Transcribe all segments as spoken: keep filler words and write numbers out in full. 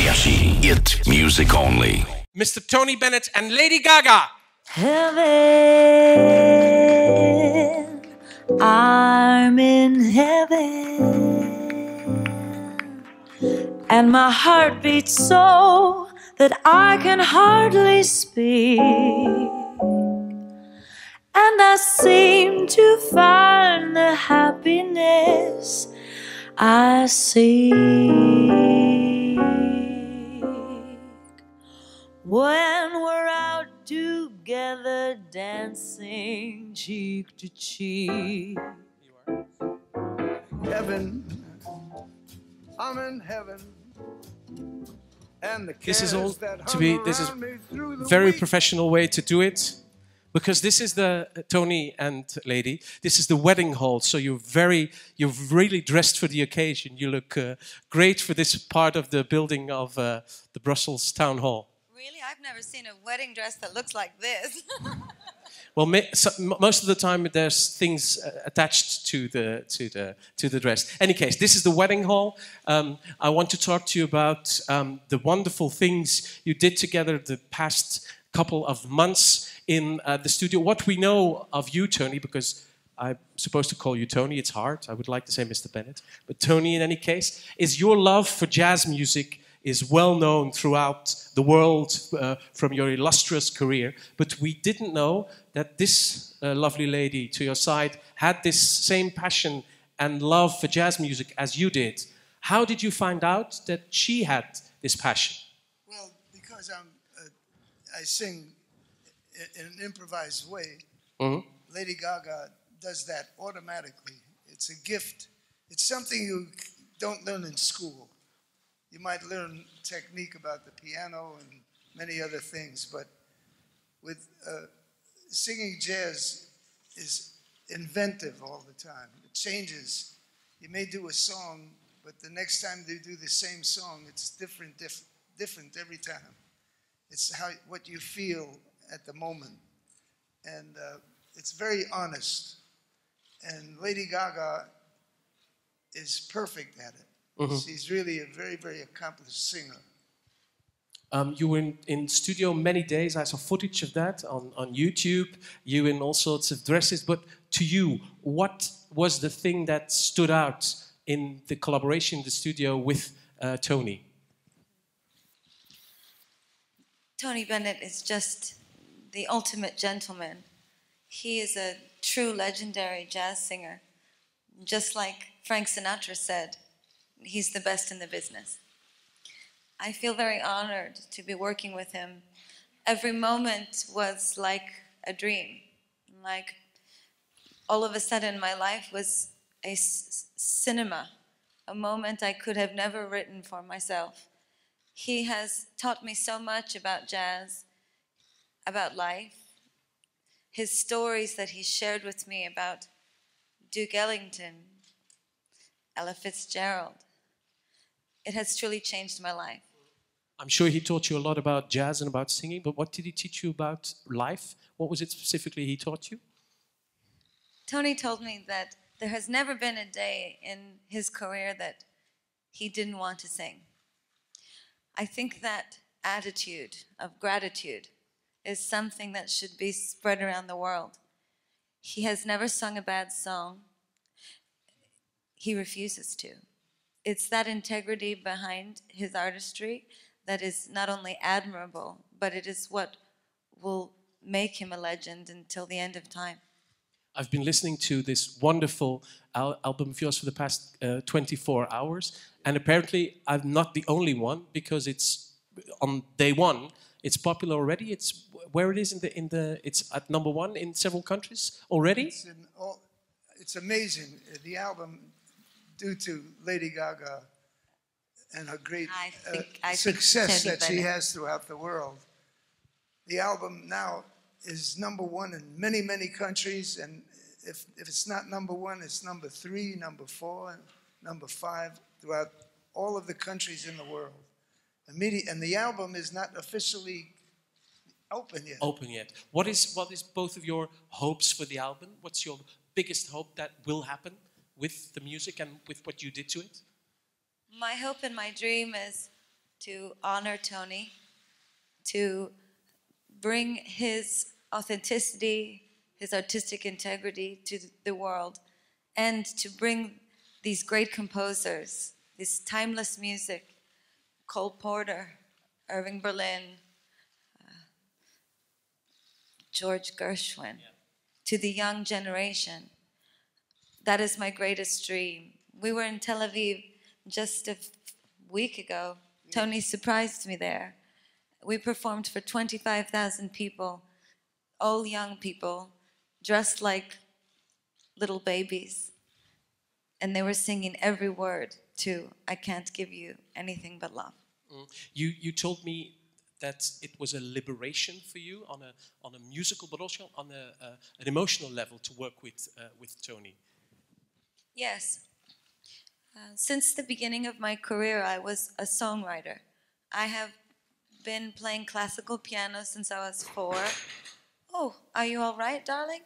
Hayashi. It music only. Mister Tony Bennett and Lady Gaga. Heaven, I'm in heaven, and my heart beats so that I can hardly speak, and I seem to find the happiness I seek when we're out together dancing cheek to cheek. Heaven, I'm in heaven. And the This is all that to be, this is very professional way to do it. Because this is the, uh, Tony and Lady, this is the wedding hall. So you're very, you're really dressed for the occasion. You look uh, great for this part of the building of uh, the Brussels Town Hall. Really? I've never seen a wedding dress that looks like this. Well, so, most of the time there's things uh, attached to the to the to the dress. Any case, this is the wedding hall. Um, I want to talk to you about um, the wonderful things you did together the past couple of months in uh, the studio. What we know of you, Tony, because I'm supposed to call you Tony. It's hard. I would like to say Mister Bennett, but Tony, in any case, is your love for jazz music is well known throughout the world uh, from your illustrious career. But we didn't know that this uh, lovely lady to your side had this same passion and love for jazz music as you did. How did you find out that she had this passion? Well, because I'm, uh, I sing in an improvised way. Mm-hmm. Lady Gaga does that automatically. It's a gift. It's something you don't learn in school. You might learn technique about the piano and many other things, but with uh, singing jazz is inventive all the time. It changes. You may do a song, but the next time they do the same song, it's different, diff different every time. It's how what you feel at the moment, and uh, it's very honest. And Lady Gaga is perfect at it. Mm-hmm. She's really a very, very accomplished singer. Um, you were in, in studio many days. I saw footage of that on, on YouTube. You in all sorts of dresses. But to you, what was the thing that stood out in the collaboration in the studio with uh, Tony? Tony Bennett is just the ultimate gentleman. He is a true legendary jazz singer. Just like Frank Sinatra said, he's the best in the business. I feel very honored to be working with him. Every moment was like a dream. Like all of a sudden my life was a cinema, a moment I could have never written for myself. He has taught me so much about jazz, about life. His stories that he shared with me about Duke Ellington, Ella Fitzgerald, it has truly changed my life. I'm sure he taught you a lot about jazz and about singing, but what did he teach you about life? What was it specifically he taught you? Tony told me that there has never been a day in his career that he didn't want to sing. I think that attitude of gratitude is something that should be spread around the world. He has never sung a bad song. He refuses to. It's that integrity behind his artistry that is not only admirable, but it is what will make him a legend until the end of time. I've been listening to this wonderful al album of yours for the past uh, twenty-four hours, and apparently I'm not the only one, because it's on day one. It's popular already. It's where it is in the in the. It's at number one in several countries already. It's, in all, it's amazing. The album, due to Lady Gaga and her great I think, uh, I success think that she has throughout the world. The album now is number one in many, many countries, and if, if it's not number one, it's number three, number four, number five throughout all of the countries in the world. Immediate, and the album is not officially open yet. Open yet. What is, what is both of your hopes for the album? What's your biggest hope that will happen with the music and with what you did to it? My hope and my dream is to honor Tony, to bring his authenticity, his artistic integrity to the world, and to bring these great composers, this timeless music, Cole Porter, Irving Berlin, uh, George Gershwin, yeah, to the young generation. That is my greatest dream. We were in Tel Aviv just a week ago. Tony surprised me there. We performed for twenty-five thousand people, all young people, dressed like little babies. And they were singing every word to I Can't Give You Anything But Love. Mm. You, you told me that it was a liberation for you on a, on a musical, but also on a, uh, an emotional level to work with, uh, with Tony. Yes. Uh, since the beginning of my career, I was a songwriter. I have been playing classical piano since I was four. Oh, are you all right, darling?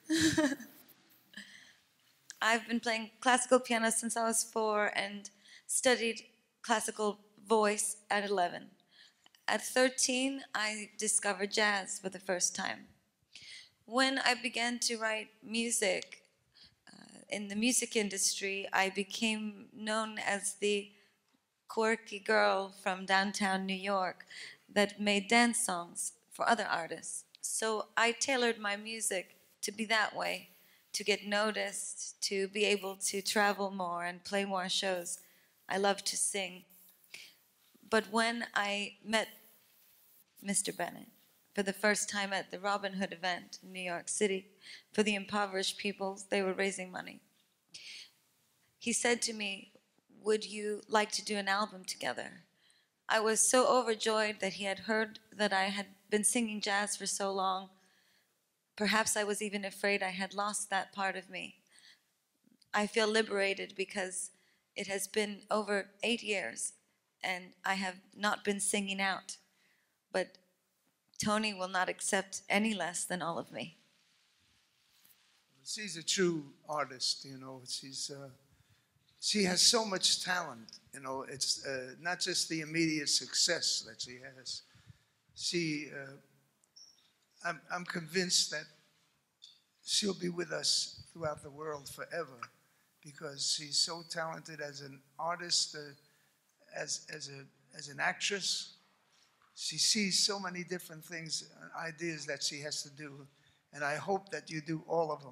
I've been playing classical piano since I was four and studied classical voice at eleven. At thirteen, I discovered jazz for the first time. When I began to write music uh, in the music industry, I became known as the quirky girl from downtown New York that made dance songs for other artists. So I tailored my music to be that way, to get noticed, to be able to travel more and play more shows. I love to sing. But when I met Mister Bennett for the first time at the Robin Hood event in New York City for the impoverished people, they were raising money. He said to me, would you like to do an album together? I was so overjoyed that he had heard that I had been singing jazz for so long. Perhaps I was even afraid I had lost that part of me. I feel liberated because it has been over eight years and I have not been singing out. But Tony will not accept any less than all of me. She's a true artist, you know. She's, uh, she has so much talent, you know. It's uh, not just the immediate success that she has. She, uh, I'm, I'm convinced that she'll be with us throughout the world forever because she's so talented as an artist, uh, as, as, a, as an actress. She sees so many different things, uh, ideas that she has to do, and I hope that you do all of them.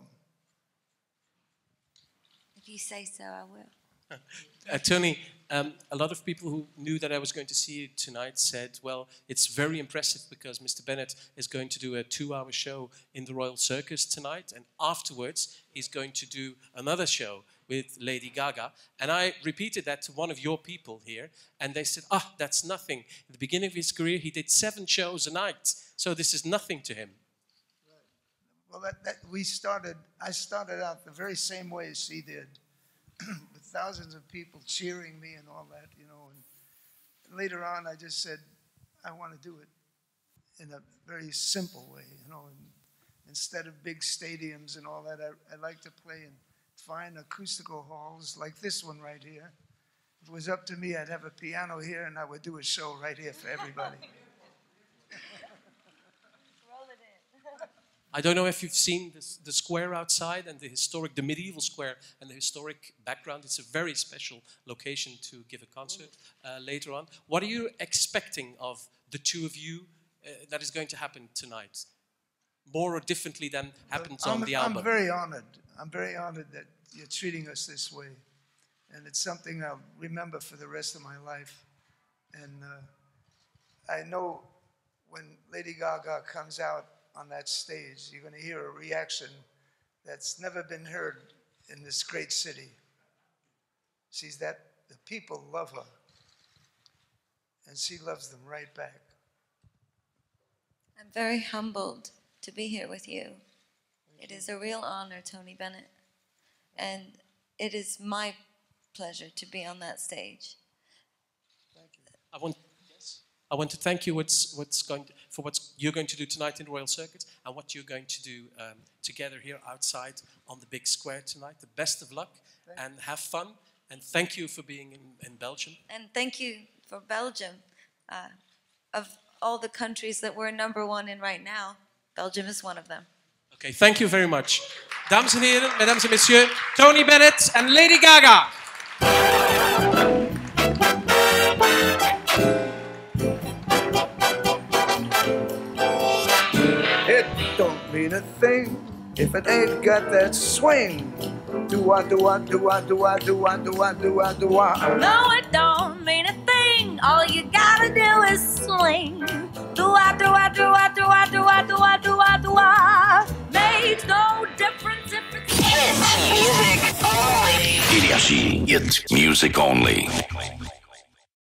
If you say so, I will. Uh, Tony, um, a lot of people who knew that I was going to see you tonight said, well, it's very impressive because Mister Bennett is going to do a two-hour show in the Royal Circus tonight, and afterwards he's going to do another show with Lady Gaga. And I repeated that to one of your people here, and they said, ah, that's nothing. At the beginning of his career, he did seven shows a night, so this is nothing to him. Right. Well, that, that we started, I started out the very same way as she did. With thousands of people cheering me and all that, you know. And later on, I just said, I want to do it in a very simple way, you know. And instead of big stadiums and all that, I, I like to play in fine acoustical halls like this one right here. If it was up to me, I'd have a piano here and I would do a show right here for everybody. I don't know if you've seen this, the square outside and the historic, the medieval square and the historic background. It's a very special location to give a concert uh, later on. What are you expecting of the two of you uh, that is going to happen tonight? More or differently than happens I'm, on the album? I'm very honored. I'm very honored that you're treating us this way. And it's something I'll remember for the rest of my life. And uh, I know when Lady Gaga comes out on that stage, you're going to hear a reaction that's never been heard in this great city. She's that, the people love her, and she loves them right back. I'm very humbled to be here with you. It is a real honor, Tony Bennett, and it is my pleasure to be on that stage. Thank you. I want I want to thank you what's, what's going to, for what you're going to do tonight in the Royal Circuit and what you're going to do um, together here outside on the big square tonight. The best of luck and have fun. And thank you for being in, in Belgium. And thank you for Belgium. Uh, of all the countries that we're number one in right now, Belgium is one of them. Okay, thank you very much. Dames en heren, mesdames en messieurs, Tony Bennett and Lady Gaga. It don't mean a thing if it ain't got that swing. Do-wah, do-wah, do-wah, do-wah, do-wah, do-wah, do-wah, do-wah. No, it don't mean a thing. All you gotta do is swing. Do-wah, do-wah, do-wah, do-wah, do-wah, do-wah, do-wah, do-wah. Makes no difference if it's Music only. It Music Only.